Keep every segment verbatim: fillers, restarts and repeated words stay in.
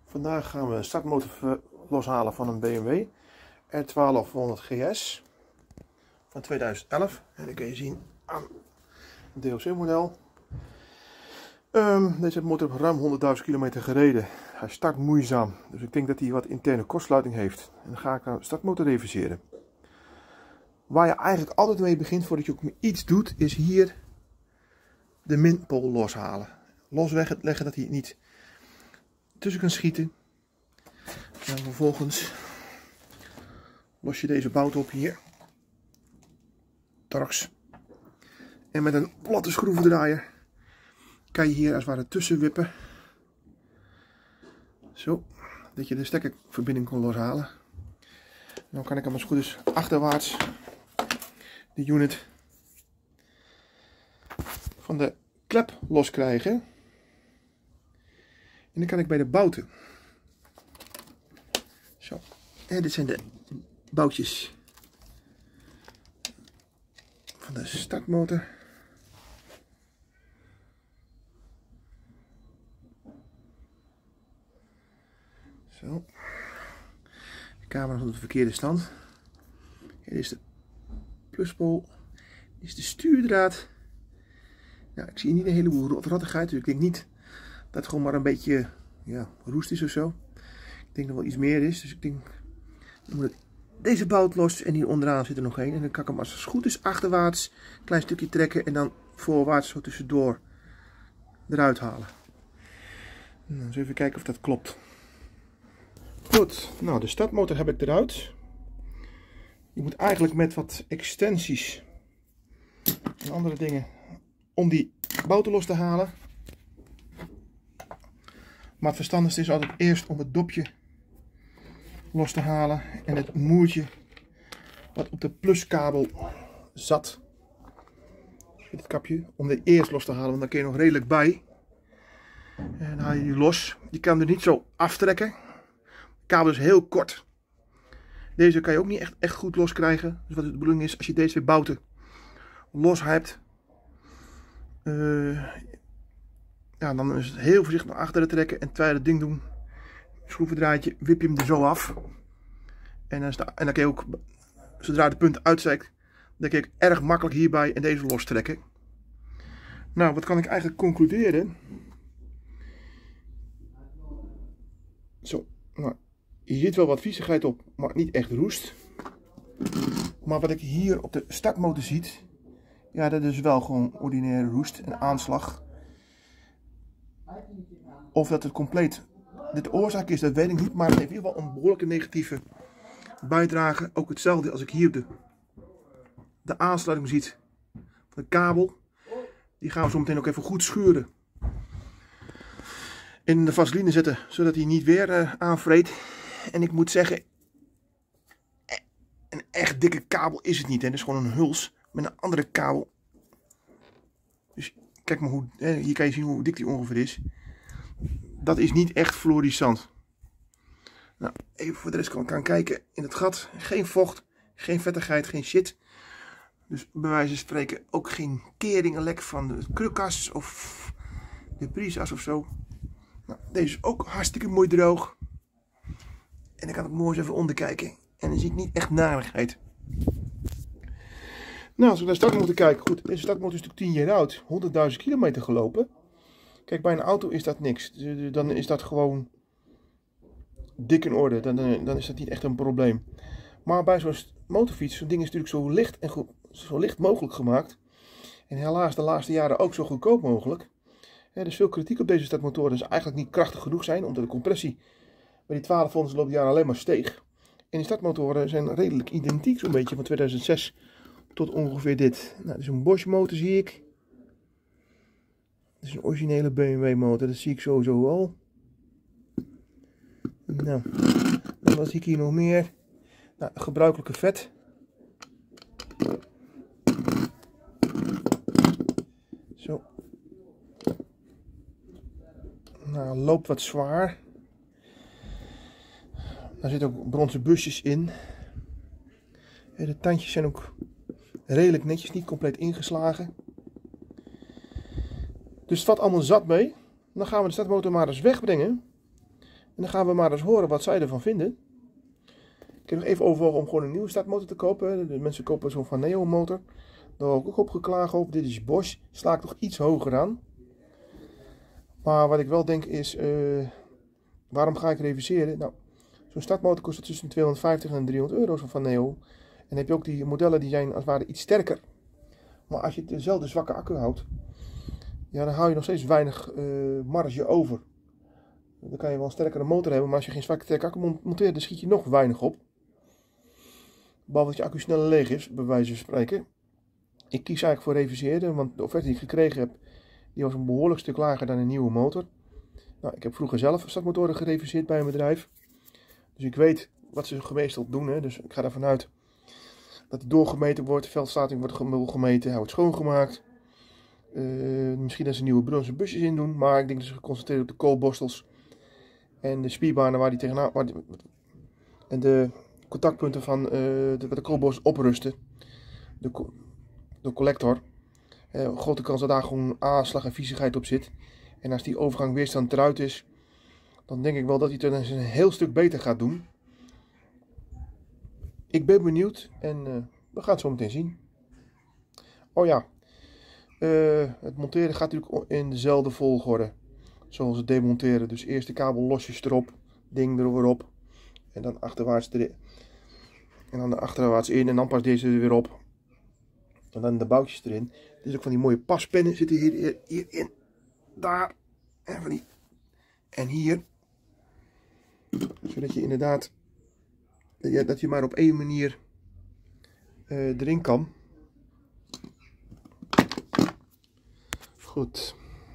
Vandaag gaan we een startmotor loshalen van een B M W R twaalfhonderd G S van tweeduizend elf. En dat kun je zien aan het D O C-model. Um, deze motor heeft ruim honderdduizend kilometer gereden. Hij start moeizaam, dus ik denk dat hij wat interne kortsluiting heeft. En dan ga ik de startmotor reviseren. Waar je eigenlijk altijd mee begint voordat je ook iets doet, is hier de minpool loshalen. Losleggen dat hij niet tussen kan schieten. En vervolgens los je deze bout op hier. Torx. En met een platte schroevendraaier kan je hier als het ware tussen wippen. Zo, dat je de stekkerverbinding kon loshalen. Dan kan ik hem als het goed is achterwaarts de unit van de klep loskrijgen. En dan kan ik bij de bouten. Zo, en dit zijn de boutjes van de startmotor. Zo. De camera is op de verkeerde stand. Dit is de pluspool. Dit is de stuurdraad. Nou, ik zie niet een heleboel rotrattigheid, dus ik denk niet dat het gewoon maar een beetje ja, roest is of zo. Ik denk dat er wel iets meer is, dus ik denk dan moet ik deze bout los en hier onderaan zit er nog één. En dan kan ik hem als het goed is achterwaarts een klein stukje trekken en dan voorwaarts zo tussendoor eruit halen. Nou, eens even kijken of dat klopt. Goed, nou de startmotor heb ik eruit. Je moet eigenlijk met wat extensies en andere dingen om die bouten los te halen. Maar het verstandigste is altijd eerst om het dopje los te halen en het moertje wat op de pluskabel zat. Dit kapje, om dit eerst los te halen, want dan kun je nog redelijk bij. En dan haal je die los. Die kan er niet zo aftrekken. De kabel is heel kort. Deze kan je ook niet echt, echt goed los krijgen. Dus wat de bedoeling is, als je deze twee bouten los hebt, uh, ja, dan is het heel voorzichtig naar achteren trekken en terwijl je het ding doen, schroevendraadje, wip je hem er zo af. En dan, sta, en dan kun je ook, zodra de punt uitzeikt, dan kun je erg makkelijk hierbij en deze los trekken. Nou, wat kan ik eigenlijk concluderen? Zo, nou, je ziet wel wat viezigheid op, maar niet echt roest. Maar wat ik hier op de startmotor ziet, ja, dat is wel gewoon ordinaire roest en aanslag. Of dat het compleet dit de oorzaak is, dat weet ik niet, maar het heeft in ieder geval een behoorlijke negatieve bijdrage. Ook hetzelfde als ik hier de, de aansluiting ziet van de kabel. Die gaan we zo meteen ook even goed schuren. In de vaseline zetten, zodat hij niet weer uh, aanvreet. En ik moet zeggen, een echt dikke kabel is het niet. Het is gewoon een huls met een andere kabel. Dus kijk maar hoe, hè, hier kan je zien hoe dik die ongeveer is. Dat is niet echt fluorescent. Nou, even voor de rest kan ik gaan kijken in het gat. Geen vocht, geen vettigheid, geen shit. Dus bij wijze van spreken ook geen keringenlek van de krukas of de brisas of zo. Nou, deze is ook hartstikke mooi droog. En dan kan ik mooi eens even onderkijken. En dan zie ik niet echt narigheid. Nou, als we naar de startmotor kijken. Goed, deze startmotor is natuurlijk tien jaar oud. honderdduizend kilometer gelopen. Kijk, bij een auto is dat niks. Dan is dat gewoon dik in orde. Dan, dan is dat niet echt een probleem. Maar bij zo'n motorfiets, zo'n ding is natuurlijk zo licht en goed, zo licht mogelijk gemaakt. En helaas de laatste jaren ook zo goedkoop mogelijk. Er is veel kritiek op deze startmotoren. Dat ze eigenlijk niet krachtig genoeg zijn, omdat de compressie bij die twaalfhonderd de loop jaren alleen maar steeg. En die startmotoren zijn redelijk identiek, zo'n beetje van tweeduizend zes tot ongeveer dit. Nou, dit is een Bosch motor, zie ik. Dit is een originele B M W motor, dat zie ik sowieso al. Nou, dan wat zie ik hier nog meer? Nou, gebruikelijke vet. Zo. Nou, loopt wat zwaar. Daar zitten ook bronzen busjes in. De tandjes zijn ook redelijk netjes, niet compleet ingeslagen. Dus het valt allemaal zat mee. Dan gaan we de startmotor maar eens wegbrengen. En dan gaan we maar eens horen wat zij ervan vinden. Ik heb nog even overwogen om gewoon een nieuwe startmotor te kopen. De mensen kopen zo'n Van Neo motor. Daar heb ik ook op geklaagd over. Dit is Bosch. Sla ik toch iets hoger aan. Maar wat ik wel denk is, uh, waarom ga ik reviseren? Nou, zo'n startmotor kost tussen tweehonderdvijftig en driehonderd euro van Neo. En dan heb je ook die modellen die zijn als het ware iets sterker. Maar als je dezelfde zwakke accu houdt, ja, dan hou je nog steeds weinig uh, marge over. Dan kan je wel een sterkere motor hebben, maar als je geen zwakke sterke accu monteert, dan schiet je nog weinig op. Behalve dat je accu sneller leeg is, bij wijze van spreken. Ik kies eigenlijk voor reviseren, want de offerte die ik gekregen heb, die was een behoorlijk stuk lager dan een nieuwe motor. Nou, ik heb vroeger zelf startmotoren gereviseerd bij een bedrijf. Dus ik weet wat ze gemeesteld doen. Hè. Dus ik ga ervan uit dat die doorgemeten wordt, de veldstating wordt gemeten, hij wordt schoongemaakt. Uh, misschien dat ze nieuwe bronzen busjes in doen, maar ik denk dat ze geconcentreerd op de koolborstels en de spierbanen waar die tegenaan, waar die, en de contactpunten van uh, de, de koolborstels oprusten. De, de collector. Uh, grote kans dat daar gewoon aanslag en viezigheid op zit. En als die overgang weerstand eruit is, dan denk ik wel dat hij het een heel stuk beter gaat doen. Ik ben benieuwd en uh, we gaan het zo meteen zien. Oh ja, uh, het monteren gaat natuurlijk in dezelfde volgorde zoals het demonteren. Dus eerst de kabel losjes erop, ding erop en dan achterwaarts erin. En dan de achterwaarts in en dan pas deze er weer op. En dan de boutjes erin. Dit is ook van die mooie paspennen zitten hier, hier, hierin. Daar. En van die. En hier. Zodat je inderdaad. Dat je maar op één manier uh, erin kan. Goed.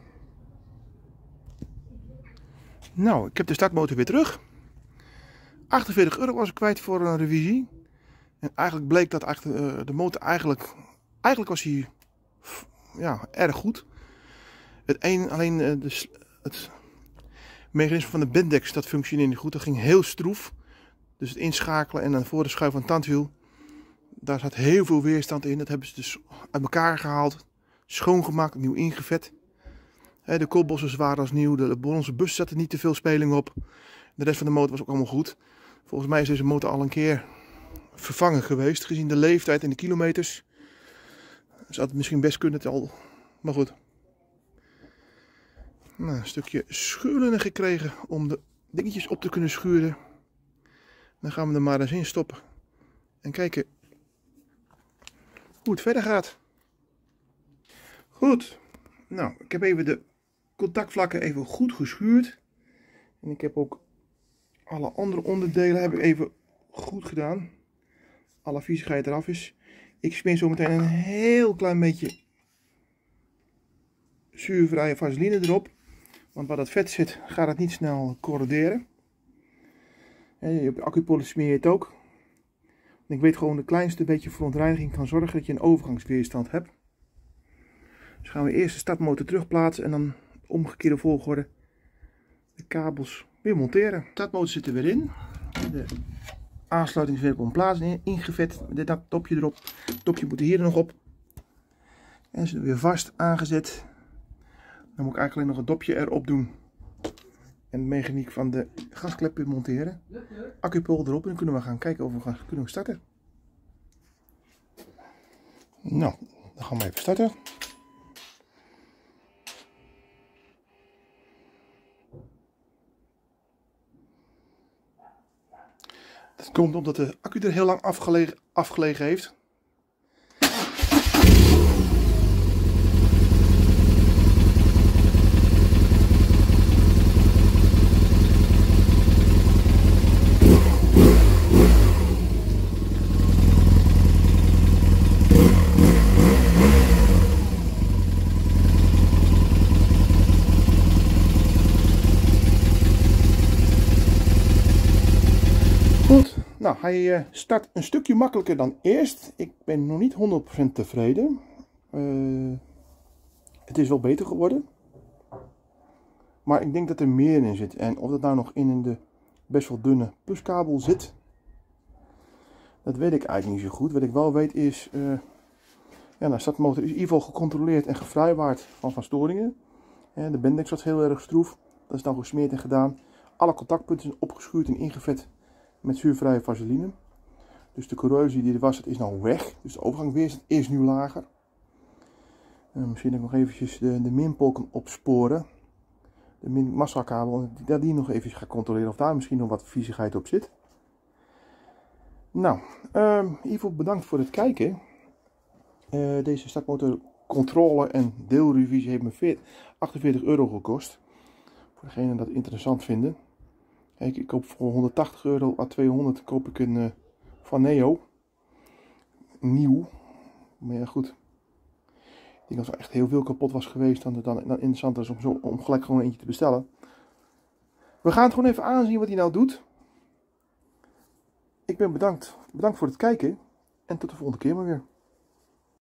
Nou, ik heb de startmotor weer terug. achtenveertig euro was ik kwijt voor een revisie. En eigenlijk bleek dat eigenlijk, uh, de motor eigenlijk. Eigenlijk was hij ja, erg goed. Het een, alleen uh, de, het mechanisme van de Bendix, dat functioneerde niet goed. Dat ging heel stroef. Dus het inschakelen en dan voor de schuif van het tandwiel. Daar zat heel veel weerstand in. Dat hebben ze dus uit elkaar gehaald. Schoongemaakt, nieuw ingevet. He, de koolbossen waren als nieuw. De bronzen bus zat er niet te veel speling op. De rest van de motor was ook allemaal goed. Volgens mij is deze motor al een keer vervangen geweest. Gezien de leeftijd en de kilometers. Dus had het misschien best kunnen het al. Maar goed. Nou, een stukje schuurlinnen gekregen om de dingetjes op te kunnen schuren. Dan gaan we er maar eens in stoppen. En kijken hoe het verder gaat. Goed. Nou, ik heb even de contactvlakken even goed geschuurd. En ik heb ook alle andere onderdelen heb ik even goed gedaan. Alle viezigheid eraf is. Ik smeer zo meteen een heel klein beetje zuurvrije vaseline erop. Want waar dat vet zit, gaat het niet snel corroderen. En op je accupolis smeer je het ook. En ik weet gewoon de kleinste beetje verontreiniging kan zorgen dat je een overgangsweerstand hebt. Dus gaan we eerst de startmotor terugplaatsen en dan omgekeerde volgorde de kabels weer monteren. De startmotor zit er weer in. De aansluiting is weer op een plaats ingevet. Dit dat topje erop. Het topje moet er hier nog op. En ze weer vast aangezet. Dan moet ik eigenlijk alleen nog het dopje erop doen. En de mechaniek van de gasklep weer monteren. Accupol erop en dan kunnen we gaan kijken of we gaan, kunnen starten. Nou, dan gaan we even starten. Dat komt omdat de accu er heel lang afgelegen, afgelegen heeft. Nou, hij start een stukje makkelijker dan eerst. Ik ben nog niet honderd procent tevreden. Uh, het is wel beter geworden. Maar ik denk dat er meer in zit. En of dat nou nog in de best wel dunne pluskabel zit, dat weet ik eigenlijk niet zo goed. Wat ik wel weet is, uh, ja, de startmotor is in ieder geval gecontroleerd en gevrijwaard van, van storingen. Ja, de Bendix was heel erg stroef. Dat is dan gesmeerd en gedaan. Alle contactpunten zijn opgeschuurd en ingevet met zuurvrije vaseline. Dus de corrosie die er was, het is nou weg. Dus de overgangsweerstand is nu lager. Uh, misschien dat ik nog eventjes de, de minpol kan opsporen. De min massalkabel, dat die nog even ga controleren of daar misschien nog wat viezigheid op zit. Nou, uh, in ieder geval bedankt voor het kijken. Uh, deze startmotor controle en deelrevisie heeft me achtenveertig euro gekost. Voor degenen dat interessant vinden. Kijk, ik koop voor honderdtachtig euro à tweehonderd koop ik een uh, van Neo. Nieuw. Maar ja, goed. Ik denk als er echt heel veel kapot was geweest, dan, dan, dan interessant is om, zo, om gelijk gewoon eentje te bestellen. We gaan het gewoon even aanzien wat hij nou doet. Ik ben bedankt. Bedankt voor het kijken. En tot de volgende keer maar weer.